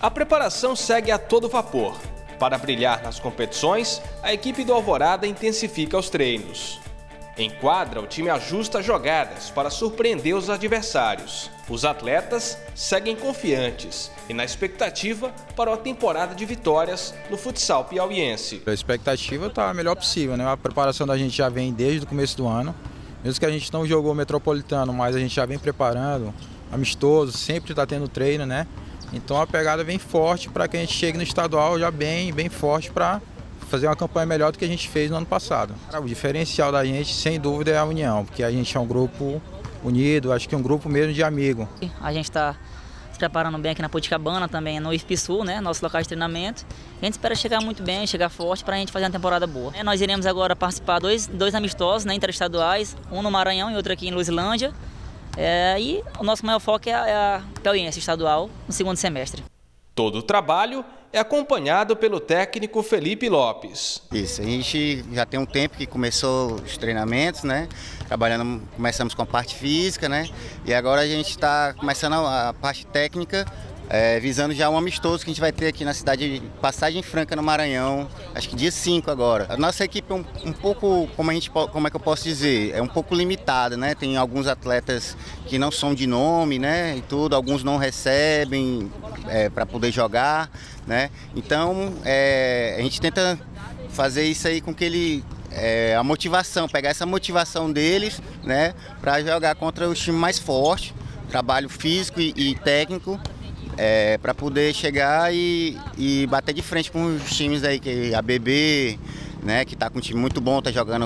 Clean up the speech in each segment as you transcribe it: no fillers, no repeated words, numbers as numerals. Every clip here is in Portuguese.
A preparação segue a todo vapor. Para brilhar nas competições, a equipe do Alvorada intensifica os treinos. Em quadra, o time ajusta jogadas para surpreender os adversários. Os atletas seguem confiantes e na expectativa para uma temporada de vitórias no futsal piauiense. A expectativa está a melhor possível, né? A preparação da gente já vem desde o começo do ano. Mesmo que a gente não jogou metropolitano, mas a gente já vem preparando, amistoso, sempre está tendo treino, né? Então a pegada vem forte para que a gente chegue no estadual já bem forte para fazer uma campanha melhor do que a gente fez no ano passado. O diferencial da gente, sem dúvida, é a união, porque a gente é um grupo unido, acho que um grupo mesmo de amigo. A gente está se preparando bem aqui na Poticabana, também no IFPSul, né, nosso local de treinamento. A gente espera chegar muito bem, chegar forte para a gente fazer uma temporada boa. Nós iremos agora participar dois amistosos, né, interestaduais, um no Maranhão e outro aqui em Luzilândia. E o nosso maior foco é a piauiense estadual no segundo semestre. Todo o trabalho é acompanhado pelo técnico Felipe Lopes. Isso, a gente já tem um tempo que começou os treinamentos, né? Começamos com a parte física, né? E agora a gente está começando a parte técnica, visando já um amistoso que a gente vai ter aqui na cidade de Passagem Franca, no Maranhão, acho que dia 5 agora. A nossa equipe é um pouco, como é que eu posso dizer, é um pouco limitada, né? Tem alguns atletas que não são de nome, né? E tudo, alguns não recebem para poder jogar, né? Então, a gente tenta fazer isso aí com que a motivação, pegar essa motivação deles, né? Para jogar contra os times mais fortes, trabalho físico e técnico, para poder chegar e bater de frente com os times aí, que a BB, né, que está com um time muito bom, está jogando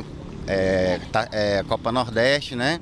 Copa Nordeste, né?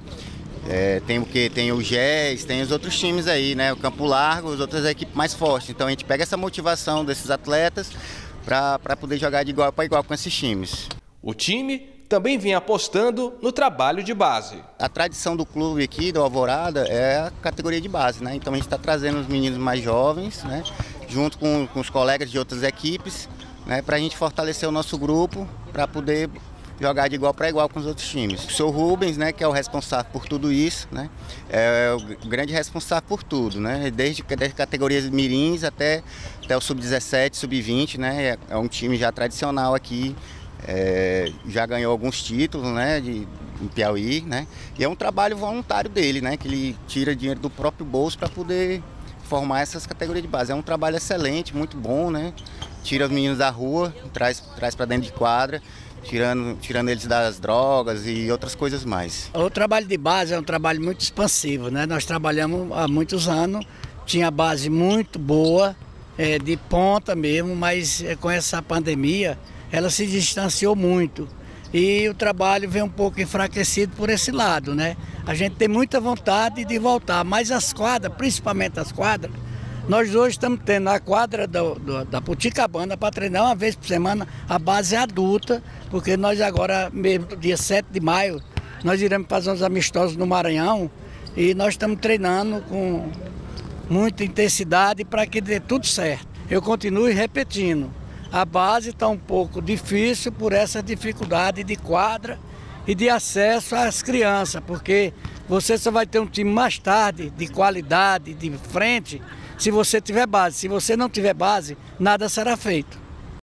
Tem o GES, tem os outros times aí, né? O Campo Largo, as outras equipes mais fortes. Então a gente pega essa motivação desses atletas para poder jogar de igual para igual com esses times. O time também vem apostando no trabalho de base. A tradição do clube aqui, do Alvorada, é a categoria de base, né? Então a gente está trazendo os meninos mais jovens, né? Junto com os colegas de outras equipes, né? Para a gente fortalecer o nosso grupo, para poder jogar de igual para igual com os outros times. O senhor Rubens, né, que é o responsável por tudo isso, né? É o grande responsável por tudo, né? Desde categorias mirins até o sub-17, sub-20, né? É um time já tradicional aqui. Já ganhou alguns títulos, né, em Piauí, né, e é um trabalho voluntário dele, né, que ele tira dinheiro do próprio bolso para poder formar essas categorias de base. É um trabalho excelente, muito bom, né, tira os meninos da rua, traz para dentro de quadra, tirando eles das drogas e outras coisas mais. O trabalho de base é um trabalho muito expansivo, né, nós trabalhamos há muitos anos, tinha base muito boa, de ponta mesmo, mas com essa pandemia ela se distanciou muito e o trabalho vem um pouco enfraquecido por esse lado, né? A gente tem muita vontade de voltar, mas as quadras, principalmente as quadras, nós hoje estamos tendo a quadra da Poticabana para treinar uma vez por semana a base adulta, porque nós agora, mesmo dia 7 de maio, nós iremos fazer uns amistosos no Maranhão e nós estamos treinando com muita intensidade para que dê tudo certo. Eu continuo repetindo. A base está um pouco difícil por essa dificuldade de quadra e de acesso às crianças, porque você só vai ter um time mais tarde, de qualidade, de frente, se você tiver base. Se você não tiver base, nada será feito.